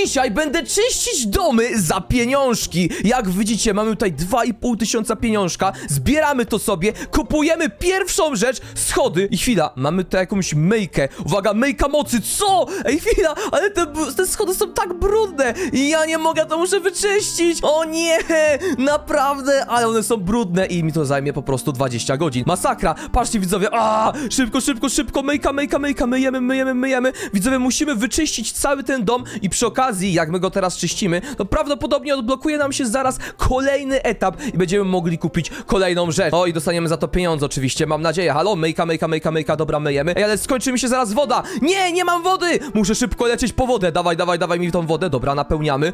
Dzisiaj będę czyścić domy za pieniążki. Jak widzicie, mamy tutaj 2500 pieniążka. Zbieramy to sobie, kupujemy pierwszą rzecz, schody. I chwila, mamy tutaj jakąś myjkę. Uwaga, myjka mocy, co? Ej, chwila, ale te schody są tak brudne. I ja nie mogę, to muszę wyczyścić. O nie, naprawdę, ale one są brudne i mi to zajmie po prostu 20 godzin. Masakra, patrzcie widzowie, szybko, myjka, myjemy. Widzowie, musimy wyczyścić cały ten dom i przy okazji, jak my go teraz czyścimy, to prawdopodobnie odblokuje nam się zaraz kolejny etap i będziemy mogli kupić kolejną rzecz. O, i dostaniemy za to pieniądze oczywiście, mam nadzieję. Halo, myjka, dobra, myjemy. Ej, ale skończy mi się zaraz woda. Nie mam wody! Muszę szybko lecieć po wodę. Dawaj mi tą wodę. Dobra, napełniamy.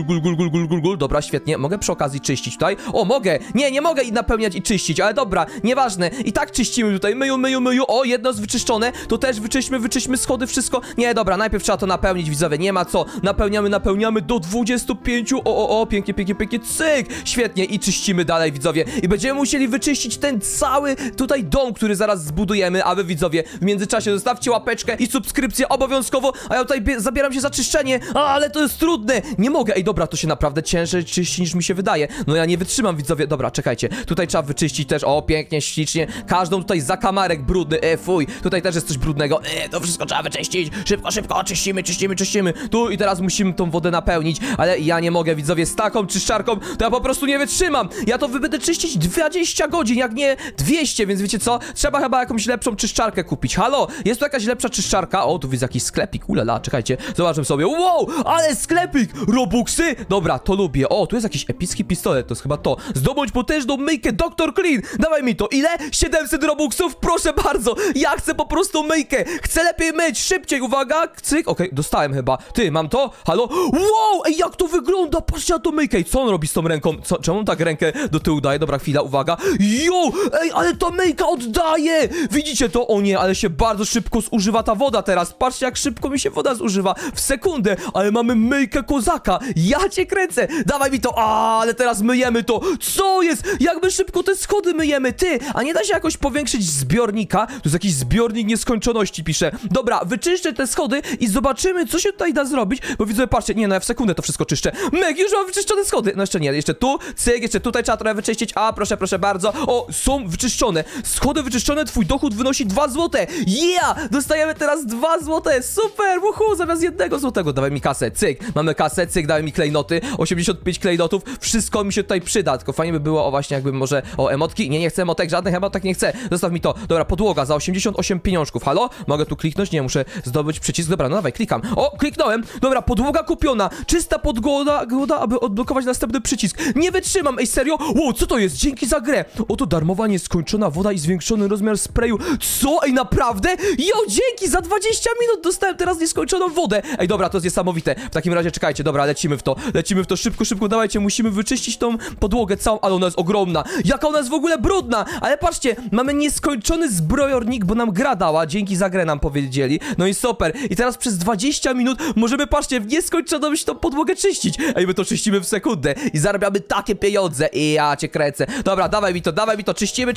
Gul. Dobra, świetnie. Mogę przy okazji czyścić tutaj? O, mogę. Nie mogę i napełniać i czyścić, ale dobra, nieważne. I tak czyścimy tutaj. Myju. O, jedno jest wyczyszczone. To też wyczyśmy schody, wszystko. Nie, dobra, najpierw trzeba to napełnić, widzowie. Nie ma co. Napełniamy do 25. O, pięknie. Cyk. Świetnie. I czyścimy dalej, widzowie. I będziemy musieli wyczyścić ten cały tutaj dom, który zaraz zbudujemy, a wy, widzowie, w międzyczasie zostawcie łapeczkę i subskrypcję obowiązkowo, a ja tutaj zabieram się za czyszczenie, ale to jest trudne. Nie mogę. Ej, dobra, to się naprawdę ciężej czyści niż mi się wydaje. No ja nie wytrzymam, widzowie. Dobra, czekajcie. Tutaj trzeba wyczyścić też. O, pięknie, ślicznie. Każdą tutaj zakamarek brudny. Fuj. Tutaj też jest coś brudnego. To wszystko trzeba wyczyścić. Szybko. Czyścimy. Tu i teraz musimy tą wodę napełnić, ale ja nie mogę, widzowie, z taką czyszczarką to ja po prostu nie wytrzymam. Ja to będę czyścić 20 godzin, jak nie 200, więc wiecie co? Trzeba chyba jakąś lepszą czyszczarkę kupić. Halo, jest tu jakaś lepsza czyszczarka? O, tu jest jakiś sklepik, ulala, czekajcie, zobaczmy sobie. Wow, ale sklepik! Robuxy! Dobra, to lubię. O, tu jest jakiś epicki pistolet, to jest chyba to. Zdobądź potężną myjkę, Dr. Clean! Dawaj mi to. Ile? 700 robuxów? Proszę bardzo, ja chcę po prostu myjkę. Chcę lepiej myć, szybciej, uwaga, cyk, okej, dostałem chyba. Ty, mam to? Halo? Wow, ej, jak to wygląda? Patrzcie na to myjkę. I co on robi z tą ręką? Czemu on tak rękę do tyłu daje? Dobra, chwila, uwaga. Jo, ej, ale ta myjka oddaje! Widzicie to? O nie, ale się bardzo szybko zużywa ta woda teraz. Patrzcie, jak szybko mi się woda zużywa. W sekundę, ale mamy myjkę kozaka. Ja cię kręcę. Dawaj mi to. Ale teraz myjemy to. Co jest? Jakby szybko te schody myjemy, ty. A nie da się jakoś powiększyć zbiornika? To jest jakiś zbiornik nieskończoności, pisze. Dobra, wyczyszczę te schody i zobaczymy, co się tutaj da zrobić. Bo widzę, patrzcie, nie, no ja w sekundę to wszystko czyszczę. Meg, już mam wyczyszczone schody. No jeszcze nie, jeszcze tu, cyk, jeszcze tutaj trzeba trochę wyczyścić. A, proszę bardzo. O, są wyczyszczone. Schody wyczyszczone, twój dochód wynosi 2 złote. Yeah! Dostajemy teraz 2 złote. Super, zamiast 1 złotego. Dawaj mi kasę, cyk. Mamy kasę, cyk, dawaj mi klejnoty. 85 klejnotów. Wszystko mi się tutaj przyda. Tylko fajnie by było, o właśnie, jakby może, o, emotki. Nie chcę emotek, żadnych emotek nie chcę. Zostaw mi to. Dobra, podłoga za 88 pieniążków. Halo? Mogę tu kliknąć? Nie, muszę zdobyć przycisk. Dobra, no dawaj, klikam. O, kliknąłem. Dobra, podłoga kupiona. Czysta podłoga, aby odblokować następny przycisk. Nie wytrzymam, ej, serio? Wow, co to jest? Dzięki za grę. Oto darmowa nieskończona woda i zwiększony rozmiar sprayu. Co? Ej, naprawdę? Jo, dzięki, za 20 minut dostałem teraz nieskończoną wodę. Ej, dobra, to jest niesamowite. W takim razie czekajcie, dobra, lecimy w to, szybko, dawajcie, musimy wyczyścić tą podłogę całą, ale ona jest ogromna. Jaka ona jest w ogóle brudna. Ale patrzcie, mamy nieskończony zbrojownik, bo nam gra dała, dzięki za grę nam powiedzieli. No i super. I teraz przez 20 minut możemy, patrzcie, w nieskończoność tą podłogę czyścić. Ej, my to czyścimy w sekundę i zarabiamy takie pieniądze. I ja cię kręcę. Dobra, dawaj mi to, czyścimy.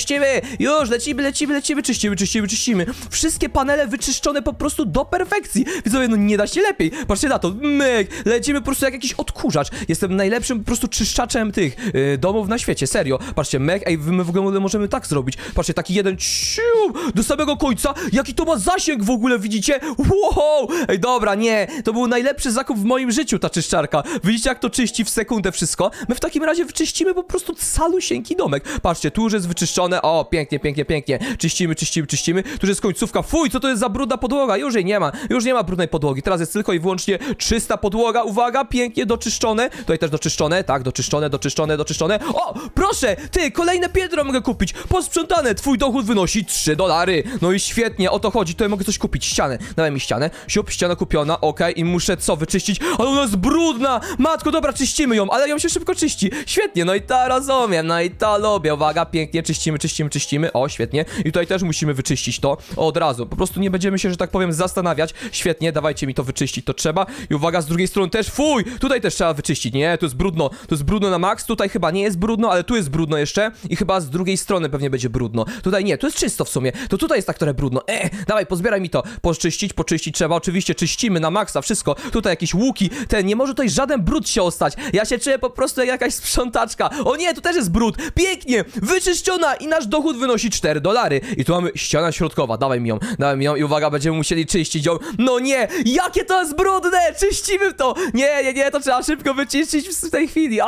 Już, lecimy, czyścimy. Wszystkie panele wyczyszczone po prostu do perfekcji. Widzowie, no nie da się lepiej. Patrzcie na to, myk, lecimy po prostu jak jakiś odkurzacz. Jestem najlepszym po prostu czyszczaczem tych domów na świecie, serio. Patrzcie, myk, ej, my w ogóle możemy tak zrobić. Patrzcie, taki jeden do samego końca. Jaki to ma zasięg w ogóle, widzicie? Wow, ej, dobra, nie, to był najlepszy zakup w moim życiu, ta czyszczarka. Widzicie, jak to czyści w sekundę wszystko? My w takim razie wyczyścimy po prostu calusieńki domek. Patrzcie, tu już jest wyczyszczone. O, pięknie. Czyścimy. Tu już jest końcówka. Fuj, co to jest za brudna podłoga? Już nie ma brudnej podłogi. Teraz jest tylko i wyłącznie czysta podłoga. Uwaga, pięknie doczyszczone. Tutaj też doczyszczone, tak, doczyszczone. O, proszę, ty, kolejne piętro mogę kupić. Posprzątane, twój dochód wynosi $3. No i świetnie, o to chodzi. Tutaj mogę coś kupić. Ścianę, dawaj mi ścianę. Siup, ściana kupiona, okej, i muszę co, wyczyścić? Ale ona jest brudna. Matko, dobra, czyścimy ją, ale ją się szybko czyści. Świetnie, no i to rozumiem, no i to lubię. Uwaga, pięknie, czyścimy. O, świetnie. I tutaj też musimy wyczyścić to od razu. Po prostu nie będziemy się, że tak powiem, zastanawiać. Świetnie, dawajcie mi to wyczyścić, to trzeba. I uwaga, z drugiej strony też, fuj, tutaj też trzeba wyczyścić. Nie, to jest brudno na maks. Tutaj chyba nie jest brudno, ale tu jest brudno jeszcze. I chyba z drugiej strony pewnie będzie brudno. Tutaj nie, tu jest czysto w sumie. To tutaj jest tak trochę brudno. Dawaj, pozbieraj mi to. Poczyścić trzeba, oczywiście czyścimy na maksa, wszystko. Tutaj jakieś łuki, nie może tutaj żaden brud się ostać. Ja się czuję po prostu jak jakaś sprzątaczka. O nie, tu też jest brud. Pięknie, wyczyszczona i nasz dochód wynosi $4. I tu mamy ściana środkowa, dawaj mi ją i uwaga, będziemy musieli czyścić ją. No nie, jakie to jest brudne, czyścimy to. Nie, to trzeba szybko wyczyścić w tej chwili.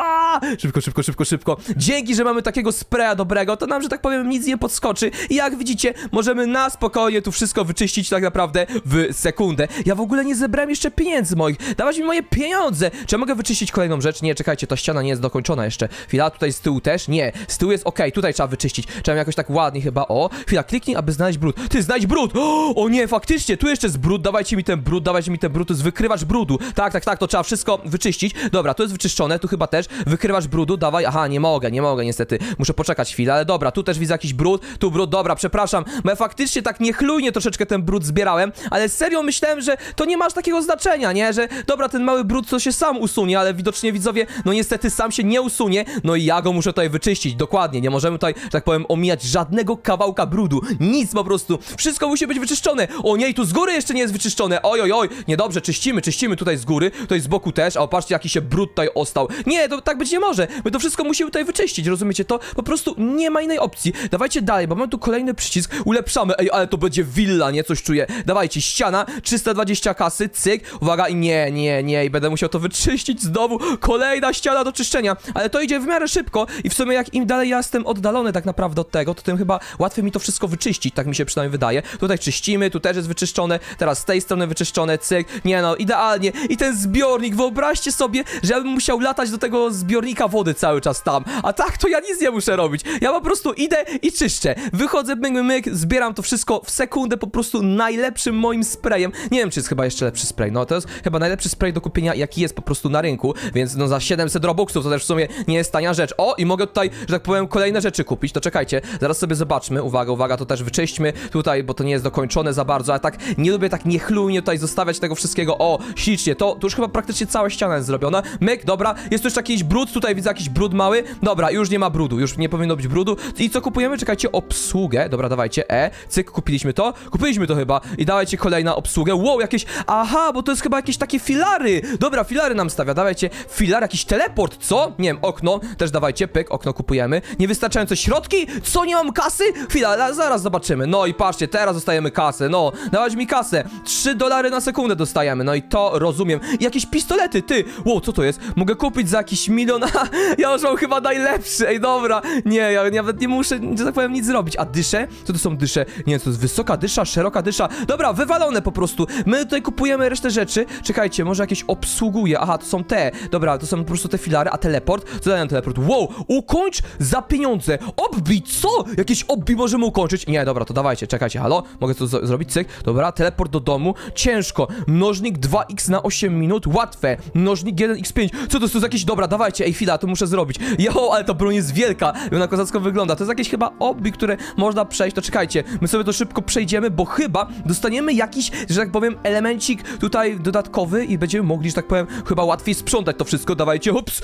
Szybko. Dzięki, że mamy takiego spraya dobrego, to nam, że tak powiem, nic nie podskoczy. I jak widzicie, możemy na spokojnie tu wszystko wyczyścić tak naprawdę w sekundę. Ja w ogóle nie zebrałem jeszcze pieniędzy moich. Dawać mi moje pieniądze. Czy ja mogę wyczyścić kolejną rzecz? Nie, czekajcie, ta ściana nie jest dokończona jeszcze. Chwila, tutaj z tyłu też? Nie, z tyłu jest okej, tutaj trzeba wyczyścić. Trzeba jakoś tak ładnie chyba, chwila, kliknij, aby znaleźć brud. Ty, znajdź brud! O nie, faktycznie, tu jeszcze jest brud, dawajcie mi ten brud, to jest wykrywacz brudu. Tak, to trzeba wszystko wyczyścić. Dobra, to jest wyczyszczone, tu chyba też wykrywacz brudu, dawaj, aha, nie mogę niestety, muszę poczekać chwilę, ale dobra, tu też widzę jakiś brud, tu brud, dobra, przepraszam, bo ja faktycznie tak niechlujnie troszeczkę ten brud zbierałem, ale serio myślałem, że to nie ma aż takiego znaczenia, nie, że dobra, ten mały brud to się sam usunie, ale widocznie widzowie, no niestety sam się nie usunie, no i ja go muszę tutaj wyczyścić, dokładnie, nie możemy tutaj, że tak powiem, omijać żadnego kawałka brudu, nic po prostu, wszystko musi być wyczyszczone. O nie, tu z góry jeszcze nie jest wyczyszczone, oj, niedobrze, czyścimy tutaj z góry, tutaj z boku też, a patrzcie, jaki się brud tutaj ostał. Nie, to tak być nie może, my to wszystko musimy tutaj wyczyścić, rozumiecie to? Po prostu nie ma innej opcji. Dawajcie dalej, bo mamy tu kolejny przycisk, ulepszamy, ale to będzie willa, nie? Coś czuję. Dawajcie, ściana, 320 kasy, cyk, uwaga, i nie, i będę musiał to wyczyścić znowu, kolejna ściana do czyszczenia, ale to idzie w miarę szybko i w sumie jak im dalej ja jestem oddalony tak naprawdę od tego, to tym chyba łatwiej mi to wszystko wyczyścić, tak mi się przynajmniej wydaje. Tutaj czyścimy, tu też jest wyczyszczone, teraz z tej strony wyczyszczone, cyk, nie no, idealnie. I ten zbiornik, wyobraźcie sobie, że ja bym musiał latać do tego zbiornika wody cały czas tam, a tak to ja nic nie muszę robić. Ja po prostu idę i czyszczę. Wychodzę, myk, zbieram to wszystko w sekundę, po prostu najlepszym moim sprayem. Nie wiem, czy jest chyba jeszcze lepszy spray, no to jest chyba najlepszy spray do kupienia, jaki jest po prostu na rynku, więc no za 700 robuxów to też w sumie nie jest tania rzecz. O, i mogę tutaj, że tak powiem, kolejne rzeczy kupić, to czekajcie, zaraz sobie zobaczmy, uwaga, to też wyczyśćmy tutaj, bo to nie jest dokończone za bardzo, ale tak nie lubię tak niechlujnie tutaj zostawiać tego wszystkiego. O, ślicznie, to już chyba praktycznie cała ściana jest zrobiona. Myk, dobra, jest tu jeszcze jakiś brud, tutaj widzę jakiś brud mały, dobra, już nie ma brudu, już nie powinno być brudu. I co kupujemy? Czekajcie, obsługę, dobra, dawajcie, cyk, kupiliśmy to chyba i dawajcie kolejna obsługę, wow, jakieś, aha, bo to jest chyba jakieś takie filary, dobra, filary nam stawia, dawajcie, filar, jakiś teleport, co? Nie wiem, okno, też dawajcie, pyk, okno kupujemy, niewystarczające środki, co, nie mam kasy? Chwila, zaraz zobaczymy, no i patrzcie, teraz dostajemy kasę, no, dawać mi kasę, $3 na sekundę dostajemy, no i to rozumiem, jakieś pistolety, ty, wow, co to jest? Mogę kupić za jakiś milion, ja już mam chyba najlepszy, ej, dobra, nie, ja nawet nie muszę, że tak powiem, nic zrobić, a dysze? Co to są dysze? Nie wiem, to jest wysoka dysza, szeroka dysza, dobra, wywalone po prostu, my tutaj kupujemy resztę rzeczy, czekajcie, może jakieś obsługuje, aha, to są te, dobra, to są po prostu te filary, a teleport? Co daje teleport? Wow, ukończ za pieniądze, obbi, co? Jakieś obbi możemy ukończyć? Nie, dobra, to dawajcie, czekajcie, halo? Mogę to zrobić, cyk, dobra, teleport do domu, ciężko, mnożnik 2x na 8 minut, łatwe, mnożnik 1x5, co to jest jakieś, dobra, dawajcie, ej, chwila, to muszę zrobić, jo, ale ta broń jest wielka, i ona kozacko wygląda, to jest jakieś chyba obbi, które można przejść, to czekajcie, my sobie to szybko przejdziemy, bo chyba dostaniemy jakiś, że tak powiem, elemencik tutaj dodatkowy i będziemy mogli, że tak powiem, chyba łatwiej sprzątać to wszystko, dawajcie, hops,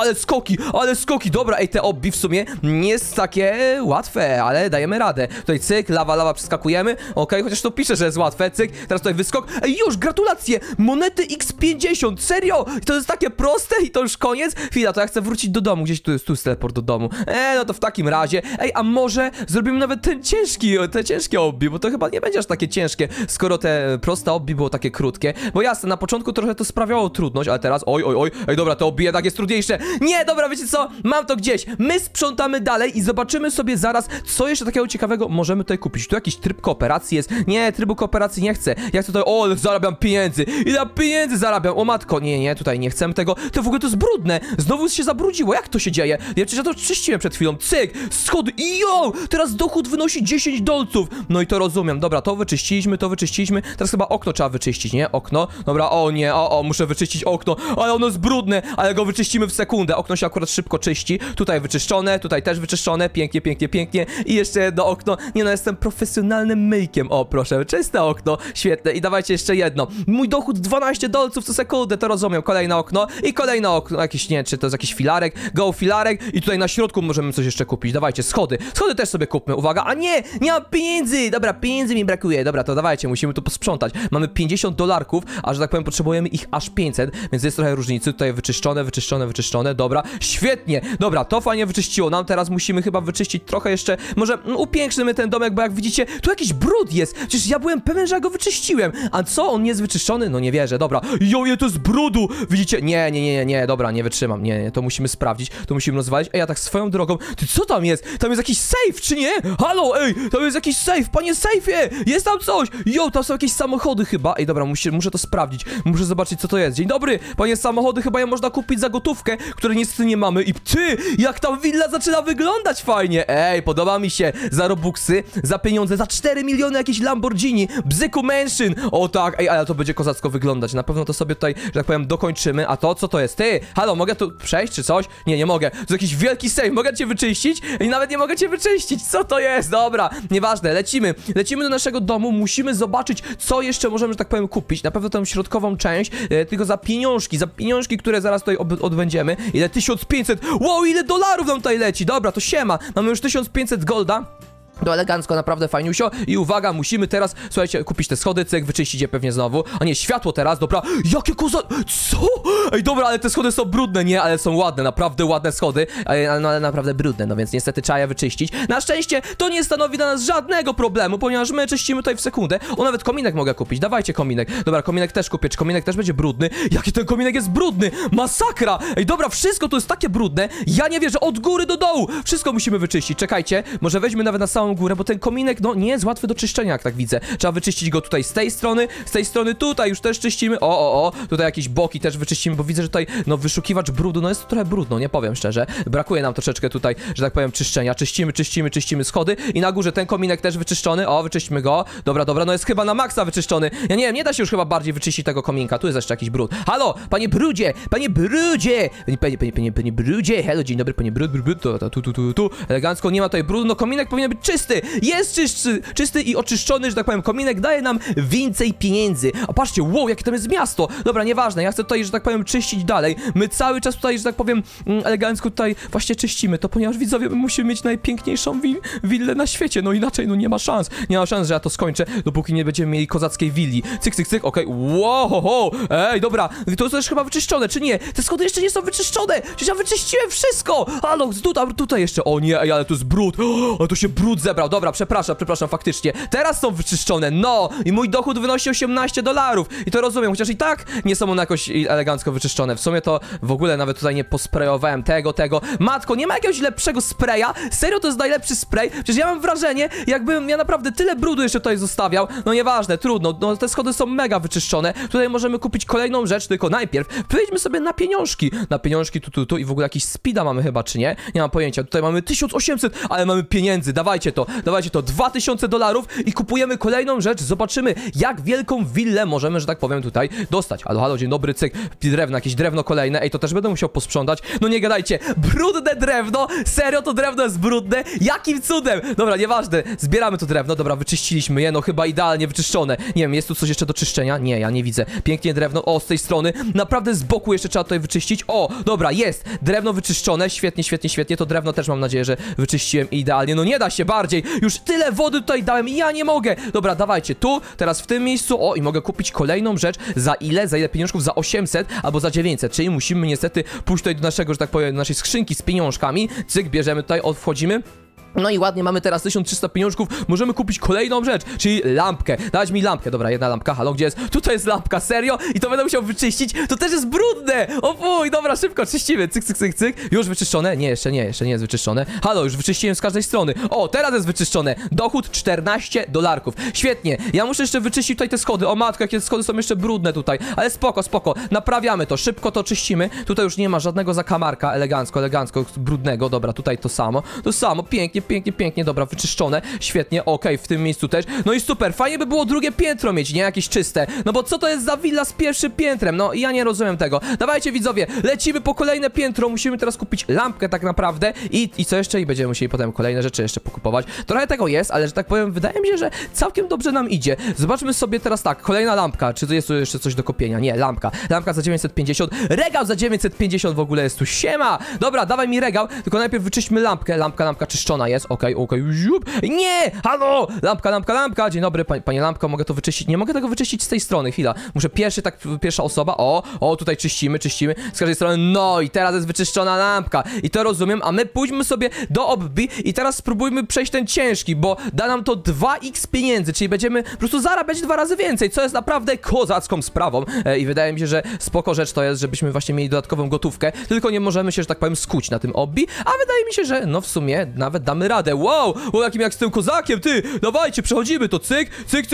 ale skoki, dobra, ej, te obbi w sumie nie jest takie łatwe, ale dajemy radę, tutaj cyk, lawa, przeskakujemy, okej, chociaż to pisze, że jest łatwe, cyk, teraz tutaj wyskok, ej, już, gratulacje, monety X50, serio, to jest takie proste i to już koniec, chwila, to ja chcę wrócić do domu, gdzieś tu jest teleport do domu, no to w takim razie, ej, a może zrobimy nawet te ciężkie obbi, bo to chyba nie będzie aż takie ciężkie, skoro te proste obbi było takie krótkie, bo jasne, na początku trochę to sprawiało trudność, ale teraz, oj, ej, dobra, te obbi jednak jest trudniejsze, nie, dobra, wiecie co, mam to gdzieś, my sprzątamy dalej i zobaczymy sobie zaraz, co jeszcze takiego ciekawego możemy tutaj kupić, tu jakiś tryb kooperacji jest, nie, trybu kooperacji nie chcę, ja chcę tutaj, o, zarabiam pieniędzy, ile pieniędzy zarabiam, o matko, nie, tutaj nie chcemy tego, to w ogóle to jest brudne, znowu się zabrudziło, jak to się dzieje, ja przecież to czyściłem przed chwilą, cyk, schody, i jo, teraz dochód wynosi $10, no i to rozumiem, dobra, to wyczyściliśmy, teraz chyba okno trzeba wyczyścić, nie, okno, dobra, o nie, muszę wyczyścić okno, ale ono jest brudne, ale go wyczyścimy w sekundę, okno się akurat szybko czyści, tutaj wyczyszczone, tutaj też wyczyszczone, pięknie i jeszcze jedno okno, nie no, jestem profesjonalnym myjkiem, o proszę, czyste okno, świetne i dawajcie jeszcze jedno, mój dochód $12 co sekundę, to rozumiem, kolejne okno i kolejne okno, jakiś, nie, czy to jest jakiś filarek, filarek i tutaj na środku możemy coś jeszcze kupić, dawajcie, schody też sobie kupmy, uwaga, a nie mam pieniędzy, dobra, pieniędzy mi brakuje, dobra, to dawajcie, musimy tu posprzątać, mamy $50, a że tak powiem potrzebujemy ich aż 500, więc jest trochę różnicy. Tutaj wyczyszczone, dobra, świetnie, dobra, to fajnie wyczyściło nam, teraz musimy chyba wyczyścić trochę jeszcze, może upiększymy ten domek, bo jak widzicie, tu jakiś brud jest, przecież ja byłem pewien, że ja go wyczyściłem, a co, on nie jest wyczyszczony? No nie wierzę, dobra, joje, to jest brudu, widzicie, nie, dobra, nie wytrzymam, nie, to musimy sprawdzić, to musimy rozwalić, ej, a tak swoją drogą, ty co tam jest? Tam jest jakiś safe, czy nie? Halo, ej, tam jest jakiś safe, panie safe'ie, jest tam coś, jo, tam są jakieś samochody chyba, ej, dobra, muszę to sprawdzić, muszę zobaczyć, co to jest. Dzień dobry, panie, samochody chyba je można kupić za gotówkę, które niestety nie mamy. I ty, jak tam willa zaczyna wyglądać fajnie. Ej, podoba mi się, za robuxy, za pieniądze, za 4 miliony jakieś Lamborghini, bzyku mansion. O tak, ej, ale to będzie kozacko wyglądać. Na pewno to sobie tutaj, że tak powiem, dokończymy. A to, co to jest? Ty, halo, mogę tu przejść czy coś? Nie mogę. To jest jakiś wielki safe, mogę cię wyczyścić? I nawet nie mogę cię wyczyścić. Co to jest? Dobra, nieważne, lecimy do naszego domu, musimy zobaczyć, co jeszcze możemy, że tak powiem, kupić. Na pewno tę środkową część, tylko za pieniążki, które zaraz tutaj odbędziemy. Ile? 1500, wow, ile dolarów nam tutaj leci, dobra, to siema, mamy już 1500 golda. To elegancko, naprawdę fajniusio. I uwaga, musimy teraz, słuchajcie, kupić te schody, cyk, wyczyścić je pewnie znowu. A nie, światło teraz, dobra. Jakie co? Ej, dobra, ale te schody są brudne, nie, ale są ładne, naprawdę ładne schody. Ale naprawdę brudne, no więc niestety trzeba je wyczyścić. Na szczęście to nie stanowi dla nas żadnego problemu, ponieważ my czyścimy tutaj w sekundę. O, nawet kominek mogę kupić, dawajcie kominek. Dobra, kominek też kupię, czy kominek też będzie brudny? Jaki ten kominek jest brudny? Masakra! Ej, dobra, wszystko to jest takie brudne. Ja nie wierzę, od góry do dołu. Wszystko musimy wyczyścić, czekajcie. Może weźmy nawet na samą górę, bo ten kominek, no, nie jest łatwy do czyszczenia, jak tak widzę. Trzeba wyczyścić go tutaj z tej strony tutaj już też czyścimy. Tutaj jakieś boki też wyczyścimy, bo widzę, że tutaj, no, wyszukiwacz brudu, no, jest trochę brudno, nie powiem szczerze. Brakuje nam troszeczkę tutaj, że tak powiem, czyszczenia. Czyścimy schody i na górze ten kominek też wyczyszczony. O, wyczyśćmy go. Dobra, no jest chyba na maksa wyczyszczony. Ja nie wiem, nie da się już chyba bardziej wyczyścić tego kominka. Tu jest jeszcze jakiś brud. Halo, panie brudzie! Panie brudzie! Halo, dzień dobry, panie brud. Tu. Elegancko, nie ma tutaj brudu, no kominek powinien być czysty. Jest czysty i oczyszczony, że tak powiem, kominek daje nam więcej pieniędzy. A patrzcie, wow, jakie tam jest miasto. Dobra, nieważne, ja chcę tutaj, że tak powiem, czyścić dalej. My cały czas tutaj, że tak powiem, elegancko tutaj właśnie czyścimy to, ponieważ widzowie, my musimy mieć najpiękniejszą willę na świecie, no inaczej, no nie ma szans, że ja to skończę, dopóki nie będziemy mieli kozackiej willi. Cyk, okej, wow, ej, dobra, to jest też chyba wyczyszczone, czy nie? Te schody jeszcze nie są wyczyszczone, przecież ja wyczyściłem wszystko. Halo, tutaj jeszcze, o nie, ej, ale to jest brud, ale to się brud zebrał. Dobra, przepraszam, faktycznie. Teraz są wyczyszczone, no! I mój dochód wynosi $18. I to rozumiem, chociaż i tak nie są one jakoś elegancko wyczyszczone. W sumie to w ogóle nawet tutaj nie posprejowałem tego. Matko, nie ma jakiegoś lepszego spraya? Serio, to jest najlepszy spray? Przecież ja mam wrażenie, jakbym ja naprawdę tyle brudu jeszcze tutaj zostawiał. No nieważne, trudno, no te schody są mega wyczyszczone. Tutaj możemy kupić kolejną rzecz, tylko najpierw przejdźmy sobie na pieniążki. Tu i w ogóle jakiś speeda mamy chyba, czy nie? Nie mam pojęcia. Tutaj mamy 1800, ale mamy pieniędzy. Dawajcie to, $2000 i kupujemy kolejną rzecz. Zobaczymy, jak wielką willę możemy, że tak powiem, tutaj dostać. Halo, dzień dobry, cyk, jakieś drewno kolejne. Ej, to też będę musiał posprzątać. No nie gadajcie, brudne drewno, serio, to drewno jest brudne? Jakim cudem? Dobra, nieważne, zbieramy to drewno, dobra, wyczyściliśmy je, no chyba idealnie wyczyszczone. Nie wiem, jest tu coś jeszcze do czyszczenia? Nie, ja nie widzę. Pięknie drewno, o, z tej strony, naprawdę z boku jeszcze trzeba tutaj wyczyścić. O, dobra, jest, drewno wyczyszczone, świetnie, to drewno też mam nadzieję, że wyczyściłem idealnie. No nie da się bardziej, już tyle wody tutaj dałem i ja nie mogę. Dobra, dawajcie tu, teraz w tym miejscu, o, i mogę kupić kolejną rzecz. Za ile? Za ile pieniążków? Za 800 albo za 900, czyli musimy niestety pójść tutaj do naszego, że tak powiem, do naszej skrzynki z pieniążkami. Cyk, bierzemy tutaj, wchodzimy. No i ładnie, mamy teraz 1300 pieniążków, możemy kupić kolejną rzecz, czyli lampkę. Dać mi lampkę, dobra, jedna lampka, halo, gdzie jest? Tutaj jest lampka, serio? I to będę musiał wyczyścić, to też jest brudne! O fuj, dobra, szybko, czyścimy, cyk. Już wyczyszczone? Nie, jeszcze nie jest wyczyszczone. Halo, już wyczyściłem z każdej strony. O, teraz jest wyczyszczone. Dochód $14. Świetnie, ja muszę jeszcze wyczyścić tutaj te schody. O matko, jakie schody są jeszcze brudne tutaj, ale spoko, naprawiamy to, szybko to czyścimy. Tutaj już nie ma żadnego zakamarka, elegancko, brudnego, dobra, tutaj to samo, pięknie, dobra, wyczyszczone, świetnie, okej, w tym miejscu też, no i super, fajnie by było drugie piętro mieć, nie jakieś czyste, no bo co to jest za willa z pierwszym piętrem, no ja nie rozumiem tego, dawajcie widzowie, lecimy po kolejne piętro, musimy teraz kupić lampkę tak naprawdę i co jeszcze, i będziemy musieli potem kolejne rzeczy jeszcze pokupować, trochę tego jest, ale że tak powiem, wydaje mi się, że całkiem dobrze nam idzie, zobaczmy sobie teraz tak, kolejna lampka, czy to jest tu jeszcze coś do kupienia, nie, lampka za 950, regał za 950 w ogóle jest tu, siema, dobra, dawaj mi regał, tylko najpierw wyczyśćmy lampkę, lampka czyszczona jest, okej, ziup. Nie! Halo! Lampka, dzień dobry, panie lampka, mogę to wyczyścić? Nie mogę tego wyczyścić z tej strony, chwila. Muszę pierwsza osoba, tutaj czyścimy, z każdej strony, no i teraz jest wyczyszczona lampka i to rozumiem, a my pójdźmy sobie do obbi i teraz spróbujmy przejść ten ciężki, bo da nam to 2x pieniędzy, czyli będziemy po prostu zarabiać 2 razy więcej, co jest naprawdę kozacką sprawą i wydaje mi się, że spoko rzecz to jest, żebyśmy właśnie mieli dodatkową gotówkę, tylko nie możemy się, że tak powiem, skuć na tym obbi, a wydaje mi się, że no w sumie nawet damy radę. Wow, jakim jak z tym kozakiem, ty, dawajcie, przechodzimy to, cyk,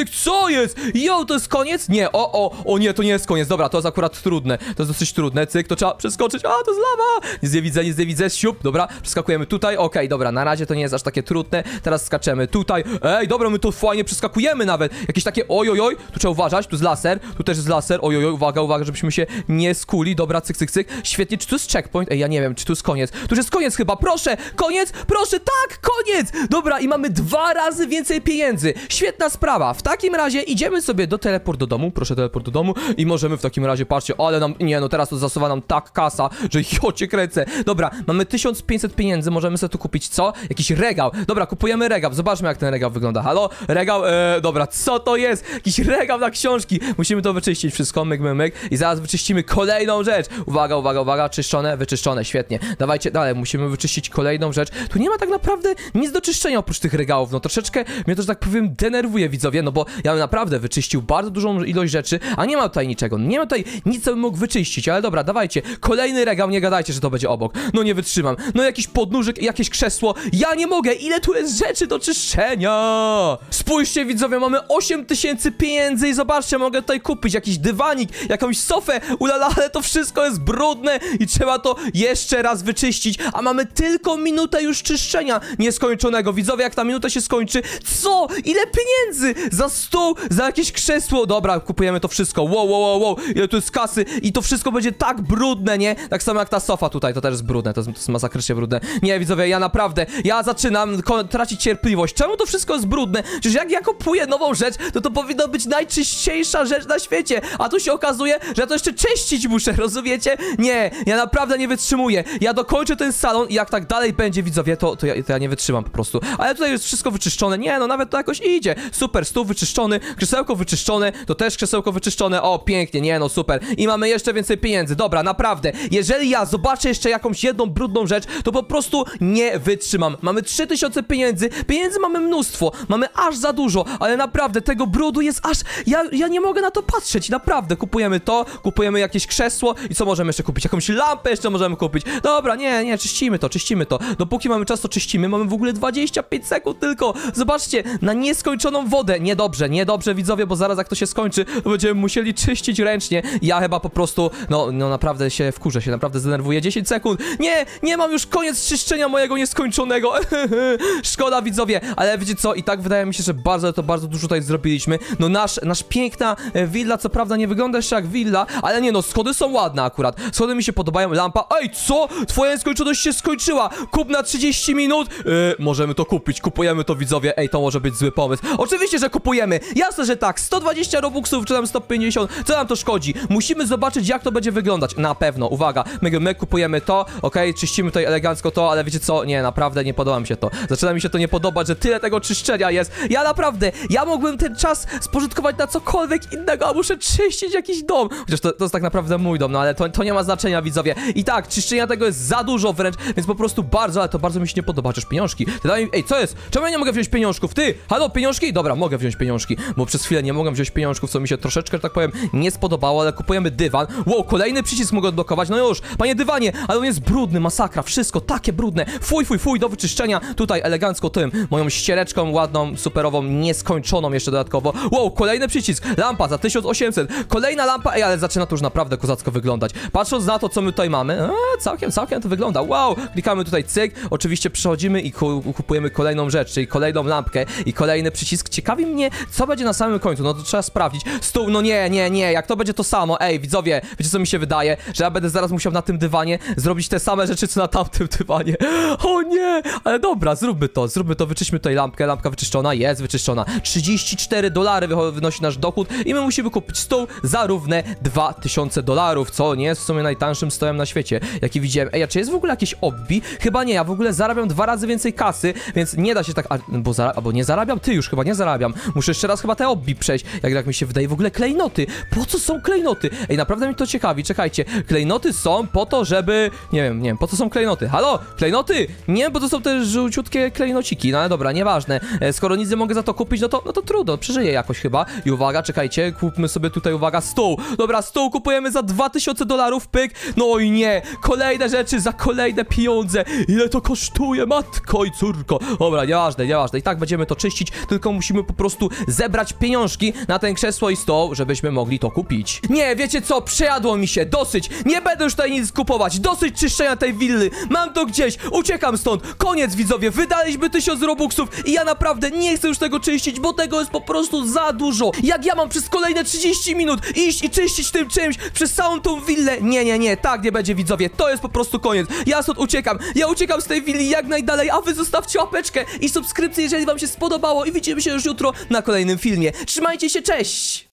co jest? To jest koniec? Nie, nie, to nie jest koniec, dobra, to jest akurat trudne, to jest dosyć trudne, cyk, to trzeba przeskoczyć, to jest lawa, nic nie widzę, siup, dobra, przeskakujemy tutaj, okej, dobra, na razie to nie jest aż takie trudne, teraz skaczemy tutaj, dobra, my to fajnie przeskakujemy nawet, jakieś takie, ojojoj, tu trzeba uważać, tu jest laser, tu też jest laser, ojojoj, uwaga, żebyśmy się nie skuli, dobra, cyk, świetnie, czy tu jest checkpoint? Ja nie wiem, czy tu jest koniec, tu już jest koniec chyba, proszę, koniec, proszę, tak, koniec, dobra, i mamy 2 razy więcej pieniędzy, świetna sprawa, w takim razie idziemy sobie do teleport do domu, proszę, teleport do domu i możemy w takim razie, patrzcie, ale nam, nie no, teraz to zasuwa nam tak kasa, że cię kręcę, dobra, mamy 1500 pieniędzy, możemy sobie tu kupić, co? Jakiś regał, dobra, kupujemy regał, zobaczmy jak ten regał wygląda, halo, regał, dobra, co to jest? Jakiś regał na książki, musimy to wyczyścić wszystko, myk i zaraz wyczyścimy kolejną rzecz, uwaga, czyszczone, wyczyszczone, świetnie, dawajcie dalej, musimy wyczyścić kolejną rzecz, tu nie ma tak naprawdę nic do czyszczenia oprócz tych regałów, no troszeczkę mnie to, że tak powiem, denerwuje, widzowie, no bo ja bym naprawdę wyczyścił bardzo dużą ilość rzeczy, a nie ma tutaj niczego, nie ma tutaj nic, co bym mógł wyczyścić, ale dobra, dawajcie, kolejny regał, nie gadajcie, że to będzie obok, no nie wytrzymam, no jakiś podnóżek, jakieś krzesło, ja nie mogę, ile tu jest rzeczy do czyszczenia, spójrzcie, widzowie, mamy 8000 pieniędzy i zobaczcie, mogę tutaj kupić jakiś dywanik, jakąś sofę, ulala, ale to wszystko jest brudne i trzeba to jeszcze raz wyczyścić, a mamy tylko minutę już czyszczenia nieskończonego, widzowie, jak ta minuta się skończy, co? Ile pieniędzy? Za stół, za jakieś krzesło, dobra, kupujemy to wszystko, wow, ile tu jest kasy i to wszystko będzie tak brudne, nie? Tak samo jak ta sofa tutaj, to też jest brudne, to jest masakrycznie brudne, nie, widzowie, ja zaczynam tracić cierpliwość, czemu to wszystko jest brudne? Przecież jak ja kupuję nową rzecz, to powinno być najczyściejsza rzecz na świecie, a tu się okazuje, że ja to jeszcze czyścić muszę, rozumiecie? Nie, ja naprawdę nie wytrzymuję, ja dokończę ten salon i jak tak dalej będzie, widzowie, to ja nie wytrzymam po prostu, ale tutaj jest wszystko wyczyszczone, nie, no nawet to jakoś idzie, super, stół wyczyszczony, krzesełko wyczyszczone, to też krzesełko wyczyszczone, o, pięknie, nie, no super, i mamy jeszcze więcej pieniędzy, dobra, naprawdę, jeżeli ja zobaczę jeszcze jakąś jedną brudną rzecz, to po prostu nie wytrzymam, mamy 3000 pieniędzy mamy mnóstwo, mamy aż za dużo, ale naprawdę, tego brudu jest aż, ja nie mogę na to patrzeć, naprawdę, kupujemy jakieś krzesło i co możemy jeszcze kupić, jakąś lampę jeszcze możemy kupić, dobra, nie, czyścimy to, dopóki mamy czas, to czyścimy, mamy w ogóle 25 sekund tylko, zobaczcie, na nieskończoną wodę, niedobrze, widzowie, bo zaraz jak to się skończy, to będziemy musieli czyścić ręcznie, ja chyba po prostu, no naprawdę się wkurzę, się naprawdę zdenerwuję, 10 sekund, nie mam już koniec czyszczenia mojego nieskończonego, szkoda, widzowie, ale wiecie co, i tak wydaje mi się, że bardzo dużo tutaj zrobiliśmy, no nasz piękna willa, co prawda nie wygląda jeszcze jak willa, ale nie no, schody są ładne akurat, schody mi się podobają, lampa, ej, co? Twoja nieskończoność się skończyła, kup na 30 minut, możemy to kupić, kupujemy to, widzowie, ej, to może być zły pomysł, oczywiście, że kupujemy, jasne, że tak, 120 robuxów, czy tam 150, co nam to szkodzi, musimy zobaczyć, jak to będzie wyglądać, na pewno, uwaga, my kupujemy to, okej, czyścimy tutaj elegancko to, ale wiecie co, nie, naprawdę nie podoba mi się to, zaczyna mi się to nie podobać, że tyle tego czyszczenia jest, ja mógłbym ten czas spożytkować na cokolwiek innego, a muszę czyścić jakiś dom, chociaż to jest tak naprawdę mój dom, no ale to nie ma znaczenia, widzowie, i tak, czyszczenia tego jest za dużo wręcz, więc po prostu bardzo mi się nie podoba, chociaż pieniążki, ej, co jest, czemu ja nie mogę wziąć pieniążków, ty, halo, pieniążki, dobra, mogę wziąć pieniążki, bo przez chwilę nie mogłem wziąć pieniążków, co mi się troszeczkę, tak powiem, nie spodobało, ale kupujemy dywan, wow, kolejny przycisk mogę odblokować, no już, panie dywanie, ale on jest brudny, masakra, wszystko takie brudne, fuj, do wyczyszczenia, tutaj elegancko moją ściereczką ładną, superową, nieskończoną jeszcze dodatkowo, wow, kolejny przycisk, lampa za 1800, kolejna lampa, ej, ale zaczyna to już naprawdę kozacko wyglądać, patrząc na to, co my tutaj mamy, całkiem to wygląda, wow, klikamy tutaj cyk, oczywiście przechodzimy i kupujemy kolejną rzecz, czyli kolejną lampkę i kolejny przycisk, ciekawi mnie, co będzie na samym końcu, no to trzeba sprawdzić, stół, no nie, jak to będzie to samo, ej, widzowie, wiecie co mi się wydaje, że ja będę zaraz musiał na tym dywanie zrobić te same rzeczy, co na tamtym dywanie, o nie, ale dobra, zróbmy to, wyczyśmy tutaj lampkę, lampka wyczyszczona, jest wyczyszczona, $34 wynosi nasz dochód i my musimy kupić stół za równe $2000, co nie jest w sumie najtańszym stołem na świecie, jaki widziałem, ej, a czy jest w ogóle jakieś obbi? Chyba nie, ja w ogóle zarabiam 2 razy razy więcej kasy, więc nie da się tak, bo nie zarabiam? Ty, już chyba nie zarabiam. Muszę jeszcze raz chyba te obbi przejść, jak mi się wydaje. W ogóle klejnoty, po co są klejnoty? Ej, naprawdę mnie to ciekawi, czekajcie. Klejnoty są po to, żeby... Nie wiem, po co są klejnoty? Halo? Klejnoty? Nie, bo to są te żółciutkie klejnociki, no ale dobra, nieważne. Skoro nic nie mogę za to kupić, no to trudno, przeżyję jakoś chyba. I uwaga, czekajcie, kupmy sobie tutaj, uwaga, stół. Dobra, stół kupujemy za $2000, pyk. No i nie, kolejne rzeczy za kolejne pieniądze. Ile to kosztuje, matko i córko. Dobra, nieważne. I tak będziemy to czyścić, tylko musimy po prostu zebrać pieniążki na ten krzesło i stoł, żebyśmy mogli to kupić. Nie, wiecie co, przejadło mi się, dosyć. Nie będę już tutaj nic kupować, dosyć czyszczenia tej willy. Mam to gdzieś, uciekam stąd. Koniec, widzowie, wydaliśmy 1000 robuxów i ja naprawdę nie chcę już tego czyścić, bo tego jest po prostu za dużo. Jak ja mam przez kolejne 30 minut iść i czyścić tym czymś przez całą tą willę? Nie, tak nie będzie, widzowie, to jest po prostu koniec. Ja stąd uciekam, ja uciekam z tej willi jak najdalej, a wy zostawcie łapeczkę i subskrypcję, jeżeli wam się spodobało i widzimy się już jutro na kolejnym filmie. Trzymajcie się, cześć!